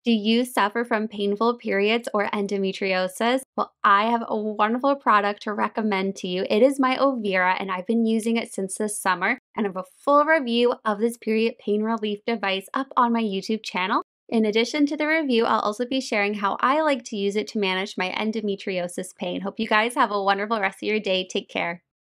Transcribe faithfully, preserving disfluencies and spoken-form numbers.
Do you suffer from painful periods or endometriosis? Well, I have a wonderful product to recommend to you. It is my Ovira, and I've been using it since this summer, and I have a full review of this period pain relief device up on my YouTube channel. In addition to the review, I'll also be sharing how I like to use it to manage my endometriosis pain. Hope you guys have a wonderful rest of your day. Take care.